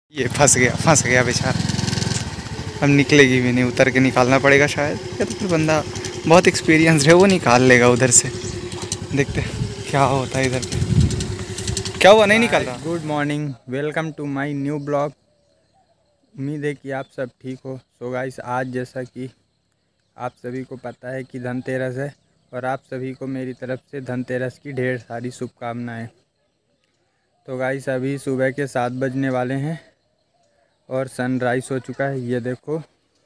ये फंस गया बेचारा। अब निकलेगी भी नहीं, उतर के निकालना पड़ेगा शायद, या तो फिर बंदा बहुत एक्सपीरियंस है वो निकाल लेगा उधर से। देखते क्या होता है इधर पे। क्या हुआ, नहीं निकल रहा? Good morning, welcome to my new blog. उम्मीद है कि आप सब ठीक हो। सो गाइस, आज जैसा कि आप सभी को पता है कि धनतेरस है और आप सभी को मेरी तरफ से धनतेरस की ढेर सारी शुभकामनाएं। तो गाइस, अभी सुबह के 7 बजने वाले हैं और सनराइज हो चुका है, ये देखो।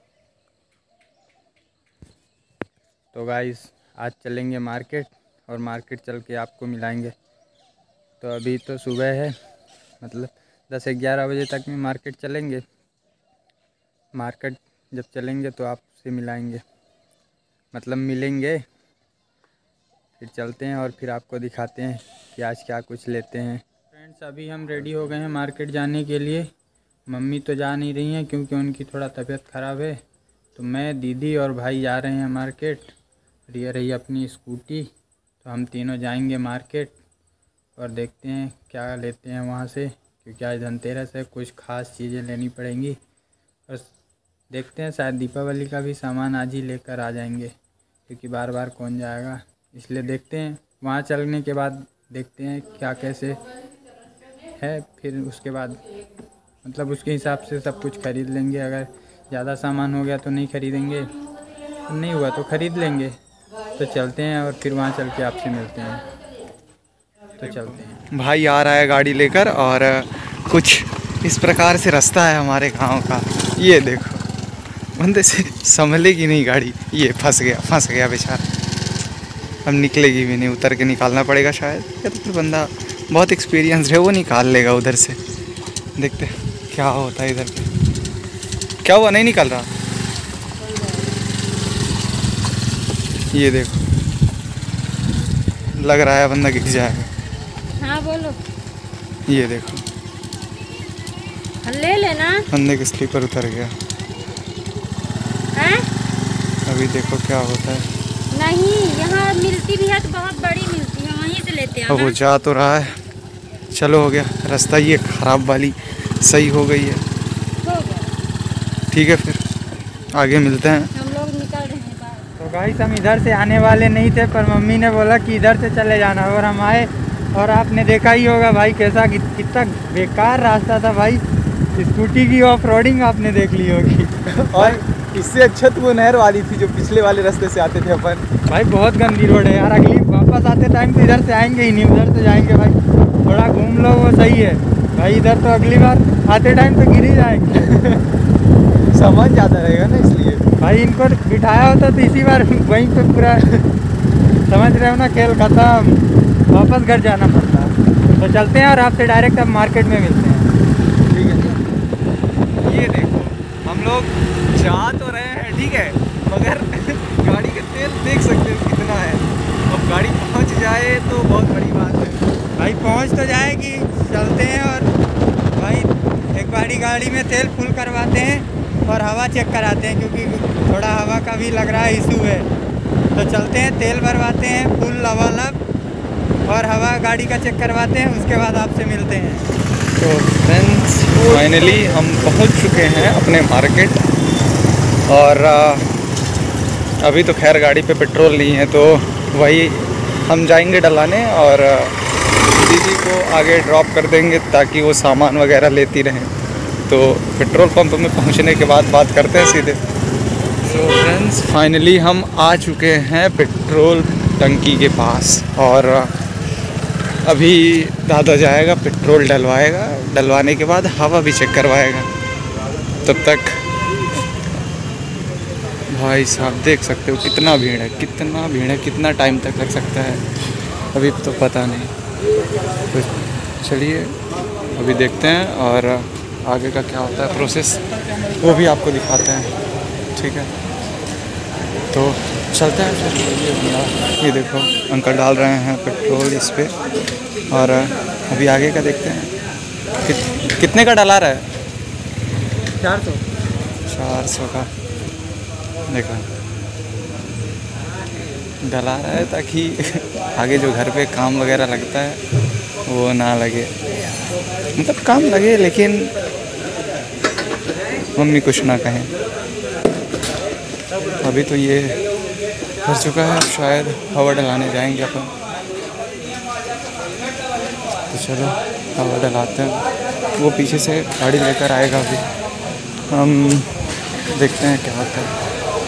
तो गाइस, आज चलेंगे मार्केट और मार्केट चल के आपको मिलाएंगे। तो अभी तो सुबह है, मतलब 10-11 बजे तक में मार्केट चलेंगे। मार्केट जब चलेंगे तो आपसे मिलाएंगे, मतलब मिलेंगे, फिर चलते हैं और फिर आपको दिखाते हैं कि आज क्या कुछ लेते हैं। फ्रेंड्स, अभी हम रेडी हो गए हैं मार्केट जाने के लिए। मम्मी तो जा नहीं रही हैं क्योंकि उनकी थोड़ा तबीयत ख़राब है, तो मैं, दीदी और भाई जा रहे हैं मार्केट। ये रही अपनी स्कूटी, तो हम तीनों जाएंगे मार्केट और देखते हैं क्या लेते हैं वहाँ से, क्योंकि आज धनतेरस है, कुछ ख़ास चीज़ें लेनी पड़ेंगी। बस देखते हैं, शायद दीपावली का भी सामान आज ही लेकर आ जाएंगे, क्योंकि बार बार कौन जाएगा, इसलिए देखते हैं। वहाँ चलने के बाद देखते हैं क्या कैसे है, फिर उसके बाद मतलब उसके हिसाब से सब कुछ खरीद लेंगे। अगर ज़्यादा सामान हो गया तो नहीं खरीदेंगे, नहीं हुआ तो ख़रीद लेंगे। तो चलते हैं और फिर वहाँ चल के आपसे मिलते हैं। तो चलते हैं। भाई आ रहा है गाड़ी लेकर, और कुछ इस प्रकार से रास्ता है हमारे गांव का। ये देखो, बंदे से संभलेगी नहीं गाड़ी। ये फंस गया बेचारा। अब निकलेगी भी नहीं, उतर के निकालना पड़ेगा शायद, या तो फिर बंदा बहुत एक्सपीरियंस है वो निकाल लेगा उधर से। देखते क्या होता है इधर पे। क्या हुआ, नहीं निकल रहा? ये देखो, लग रहा है बंदा गिर जाएगा। हाँ बोलो। ये देखो, ले लेना। बंदे के स्लीपर उतर गया। हैं? अभी देखो क्या होता है। नहीं, यहाँ मिलती भी है तो बहुत बड़ी मिलती है, वहीं से लेते हैं। अब वो जा तो रहा है, चलो हो गया रास्ता ये ख़राब वाली सही हो गई है। हो गया। ठीक है, फिर आगे मिलते हैं। हम लोग निकल रहे हैं बाहर। तो गाइस, हम इधर से आने वाले नहीं थे, पर मम्मी ने बोला कि इधर से चले जाना, और हम आए। और आपने देखा ही होगा भाई, कैसा कितना बेकार रास्ता था भाई। स्कूटी की ऑफ रोडिंग आपने देख ली होगी। और इससे अच्छा तो वो नहर वाली थी जो पिछले वाले रास्ते से आते थे अपन। भाई बहुत गंदी रोड है यार। अगली वापस आते टाइम तो इधर से आएंगे ही नहीं, उधर से जाएंगे भाई। थोड़ा घूम लो, वो सही है भाई। इधर तो अगली बार आते टाइम तो गिर ही जाएंगे। सामान ज़्यादा रहेगा ना, इसलिए भाई इनको बिठाया होता तो इसी बार वहीं पे पूरा समझ रहे हो ना, खेल खत्म, वापस घर जाना पड़ता। तो चलते हैं और आपसे डायरेक्ट अब मार्केट में मिलते हैं। ठीक है। ये देखो, हम लोग जा तो रहे हैं, ठीक है, मगर गाड़ी का तेल देख सकते हो कितना है। अब गाड़ी पहुंच जाए तो बहुत बड़ी बात है। भाई पहुंच तो जाएगी, चलते हैं और भाई एक बारी गाड़ी में तेल फुल करवाते हैं और हवा चेक कराते हैं, क्योंकि थोड़ा हवा का भी लग रहा है इशू है। तो चलते हैं, तेल भरवाते हैं फुल लबालब, और हवा गाड़ी का चेक करवाते हैं, उसके बाद आपसे मिलते हैं। तो फ्रेंड्स, फाइनली हम पहुंच चुके हैं अपने मार्केट, और अभी तो खैर गाड़ी पे पेट्रोल नहीं है, तो वही हम जाएंगे डलाने और दीदी को आगे ड्रॉप कर देंगे ताकि वो सामान वगैरह लेती रहें। तो पेट्रोल पंप में पहुंचने के बाद बात करते हैं सीधे। तो फ्रेंड्स, फाइनली हम आ चुके हैं पेट्रोल टंकी के पास, और अभी दादा जाएगा पेट्रोल डलवाएगा, डलवाने के बाद हवा भी चेक करवाएगा। तब तक भाई साहब देख सकते हो कितना भीड़ है, कितना टाइम तक लग सकता है अभी तो पता नहीं। तो चलिए अभी देखते हैं और आगे का क्या होता है प्रोसेस, वो भी आपको दिखाते हैं, ठीक है। तो चलते हैं फिर। ये देखो, अंकल डाल रहे हैं पेट्रोल इस पे, और अभी आगे का देखते हैं। कितने का डला रहा है? 400 का। देखो डला रहा है ताकि आगे जो घर पे काम वगैरह लगता है वो ना लगे, मतलब काम लगे लेकिन मम्मी कुछ ना कहें। अभी तो ये भर चुका है, शायद हवा डलाने जाएंगे अपन। तो चलो हवा डलाते हैं। वो पीछे से गाड़ी लेकर आएगा, अभी हम देखते हैं क्या होता है।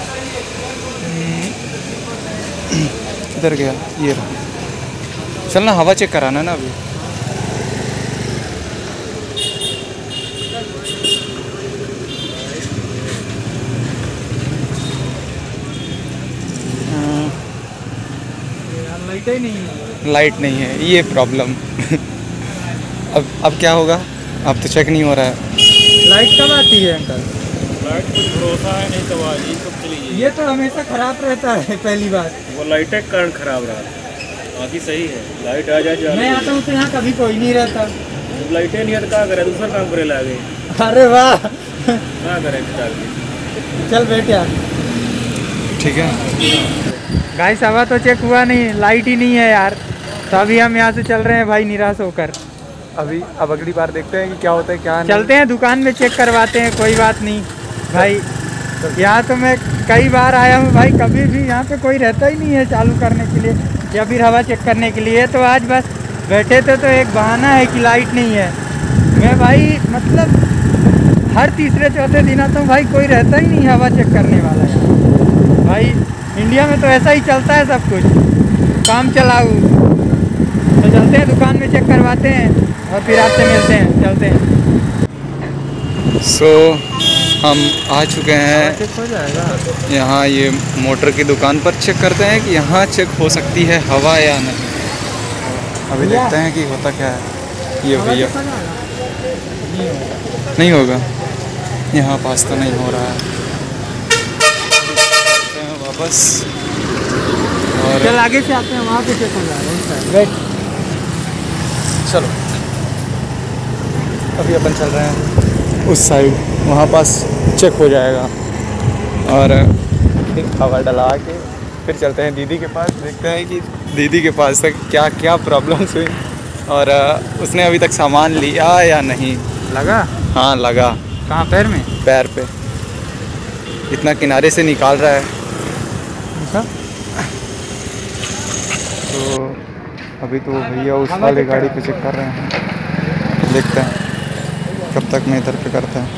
किधर गया ये रहा। चलना हवा चेक कराना ना अभी। लाइट नहीं है, ये प्रॉब्लम। अब क्या होगा? अब तो चेक नहीं हो रहा है। लाइट कब आती है अंकल? लाइट कुछ भरोसा है नहीं, कब आ रही कब चली गई। ये तो हमेशा खराब रहता है। पहली बार वो लाइटें के कारण खराब रहा, बाकी सही है। लाइट आ जाए मैं आता हूँ तो यहाँ कभी कोई नहीं रहता। जब लाइटें नहीं है तो क्या करे, दूसरा काम करे लागे। अरे वाह, क्या करें चल बैठ यार। ठीक है गाइस, हवा तो चेक हुआ नहीं, लाइट ही नहीं है यार। तो अभी हम यहाँ से चल रहे हैं भाई निराश होकर। अभी अब अगली बार देखते हैं कि क्या होता है क्या नहीं। चलते हैं दुकान में चेक करवाते हैं, कोई बात नहीं भाई। यहाँ तो मैं कई बार आया हूँ भाई, कभी भी यहाँ पे कोई रहता ही नहीं है चालू करने के लिए या फिर हवा चेक करने के लिए। तो आज बस बैठे थे तो एक बहाना है कि लाइट नहीं है। मैं भाई मतलब हर तीसरे चौथे दिन आता हूँ भाई, कोई रहता ही नहीं है हवा चेक करने वाला यहाँ भाई। इंडिया में तो ऐसा ही चलता है सब कुछ, काम चलाऊ। तो चलते हैं दुकान में चेक करवाते हैं और फिर आपसे मिलते हैं, चलते हैं। सो हम आ चुके हैं चेक हो जाएगा यहाँ, ये मोटर की दुकान पर चेक करते हैं कि यहाँ चेक हो सकती है हवा या नहीं। अभी देखते हैं कि होता क्या है। ये भैया नहीं होगा, यहाँ पास तो नहीं हो रहा है। वापस और चल आगे से आते हैं, वहाँ पे चेक हो जाएगा। वेट, चलो अभी अपन चल रहे हैं उस साइड, वहाँ पास चेक हो जाएगा और फिर हवा डला के फिर चलते हैं दीदी के पास। देखते हैं कि दीदी के पास तक क्या क्या प्रॉब्लम्स हुई और उसने अभी तक सामान लिया या नहीं। लगा? हाँ लगा। कहाँ, पैर में? पैर पे इतना किनारे से निकाल रहा है। तो अभी तो भैया उस वाले गाड़ी पे चेक कर रहे हैं, देखते हैं कब तक मैं इधर पे करता है।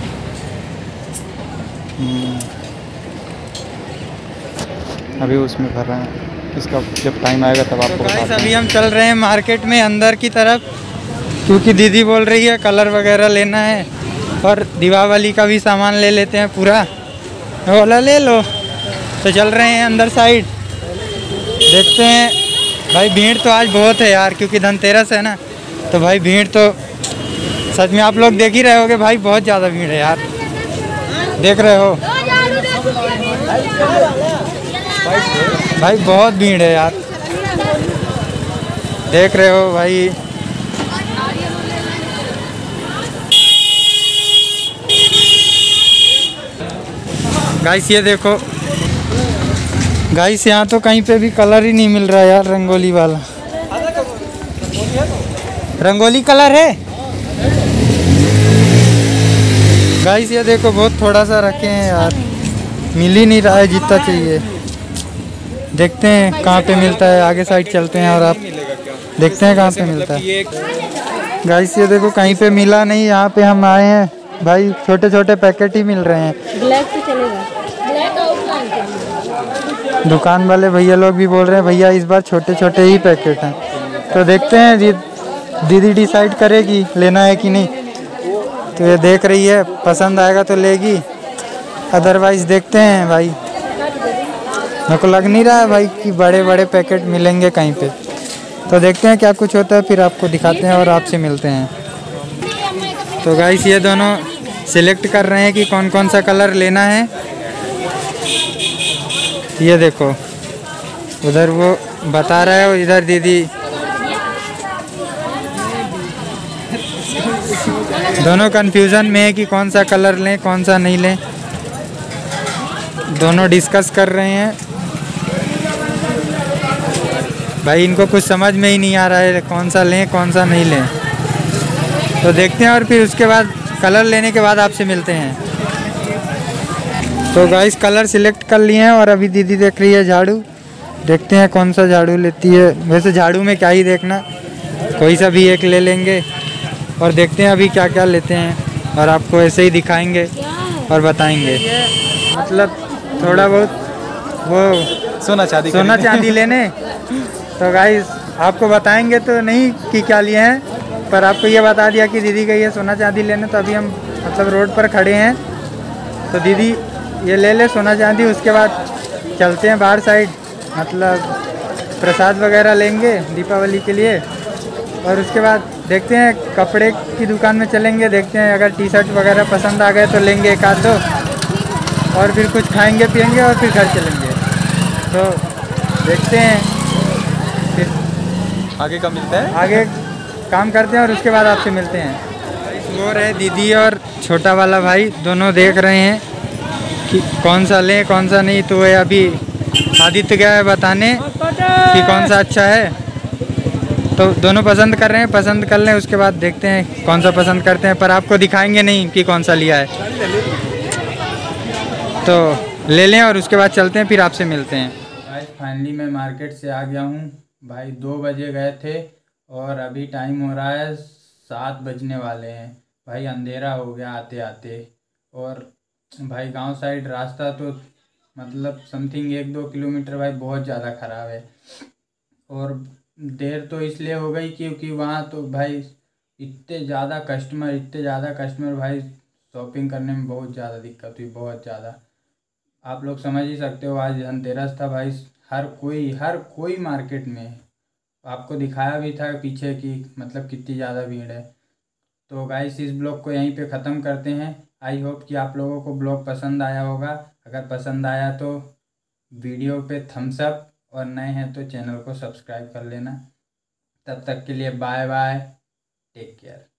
अभी उसमें भर रहे हैं, इसका जब टाइम आएगा तब आपको बताते हैं। अभी हम चल रहे हैं मार्केट में अंदर की तरफ, क्योंकि दीदी बोल रही है कलर वगैरह लेना है और दीपावली का भी सामान ले लेते हैं पूरा। बोला ले लो, तो चल रहे हैं अंदर साइड। देखते हैं भाई, भीड़ तो आज बहुत है यार, क्योंकि धनतेरस है ना। तो भाई भीड़ तो सच में आप लोग देख ही रहे होगे भाई, बहुत ज़्यादा भीड़ है यार, देख रहे हो भाई, बहुत भीड़ है यार, देख रहे हो भाई। गाइस ये देखो गाइस, यहाँ तो कहीं पे भी कलर ही नहीं मिल रहा यार, रंगोली वाला। रंगोली कलर है गाइस, ये देखो बहुत थोड़ा सा रखे हैं यार, मिल ही नहीं रहा है जितना चाहिए। देखते हैं कहाँ पे मिलता है, आगे साइड चलते हैं और आप देखते हैं कहाँ पे मिलता है। गाइस ये देखो कहीं पे मिला नहीं, यहाँ पे हम आए हैं भाई, छोटे छोटे पैकेट ही मिल रहे हैं। ब्लैक तो चलेगा, ब्लैक दुकान वाले भैया लोग भी बोल रहे हैं भैया इस बार छोटे छोटे ही पैकेट हैं। तो देखते हैं दीदी डिसाइड करेगी लेना है कि नहीं। तो ये देख रही है, पसंद आएगा तो लेगी, अदरवाइज देखते हैं भाई। मेरे को लग नहीं रहा है भाई कि बड़े बड़े पैकेट मिलेंगे कहीं पे। तो देखते हैं क्या कुछ होता है, फिर आपको दिखाते हैं और आपसे मिलते हैं। तो गाइस ये दोनों सिलेक्ट कर रहे हैं कि कौन कौन सा कलर लेना है। ये देखो उधर वो बता रहा है और इधर दीदी, दोनों कंफ्यूजन में है कि कौन सा कलर लें कौन सा नहीं लें। दोनों डिस्कस कर रहे हैं भाई, इनको कुछ समझ में ही नहीं आ रहा है कौन सा लें कौन सा नहीं लें। तो देखते हैं और फिर उसके बाद कलर लेने के बाद आपसे मिलते हैं। तो गाइस कलर सिलेक्ट कर लिए हैं और अभी दीदी देख रही है झाड़ू। देखते हैं कौन सा झाड़ू लेती है। वैसे झाड़ू में क्या ही देखना, कोई सा भी एक ले लेंगे और देखते हैं अभी क्या क्या लेते हैं और आपको ऐसे ही दिखाएंगे और बताएंगे। मतलब थोड़ा बहुत वो सोना चांदी लेने। तो गाइस आपको बताएंगे तो नहीं कि क्या लिए हैं, पर आपको ये बता दिया कि दीदी गई है सोना चांदी लेने। तो अभी हम मतलब रोड पर खड़े हैं, तो दीदी ये ले ले सोना चांदी, उसके बाद चलते हैं बाहर साइड, मतलब प्रसाद वगैरह लेंगे दीपावली के लिए। और उसके बाद देखते हैं कपड़े की दुकान में चलेंगे, देखते हैं अगर टी शर्ट वगैरह पसंद आ गए तो लेंगे एक आध दो, और फिर कुछ खाएंगे पिएंगे और फिर घर चलेंगे। तो देखते हैं फिर आगे का मिलता है, आगे काम करते हैं और उसके बाद आपसे मिलते हैं। वो रहे दीदी और छोटा वाला भाई, दोनों देख रहे हैं कि कौन सा लें कौन सा नहीं। तो वह अभी आदित्य गया है बताने कि कौन सा अच्छा है। तो दोनों पसंद कर रहे हैं, पसंद कर लें उसके बाद देखते हैं कौन सा पसंद करते हैं, पर आपको दिखाएंगे नहीं कि कौन सा लिया है। तो ले लें और उसके बाद चलते हैं, फिर आपसे मिलते हैं। भाई फाइनली मैं मार्केट से आ गया हूँ। भाई 2 बजे गए थे और अभी टाइम हो रहा है 7 बजने वाले हैं। भाई अंधेरा हो गया आते आते। और भाई गांव साइड रास्ता तो मतलब समथिंग 1-2 किलोमीटर भाई बहुत ज़्यादा ख़राब है। और देर तो इसलिए हो गई क्योंकि वहाँ तो भाई इतने ज़्यादा कस्टमर भाई, शॉपिंग करने में बहुत ज़्यादा दिक्कत हुई, बहुत ज़्यादा। आप लोग समझ ही सकते हो, आज धनतेरस था भाई, हर कोई मार्केट में। आपको दिखाया भी था पीछे की मतलब कितनी ज़्यादा भीड़ है। तो गाइस इस ब्लॉग को यहीं पे ख़त्म करते हैं। आई होप कि आप लोगों को ब्लॉग पसंद आया होगा। अगर पसंद आया तो वीडियो पे थम्स अप, और नए हैं तो चैनल को सब्सक्राइब कर लेना। तब तक के लिए बाय बाय, टेक केयर।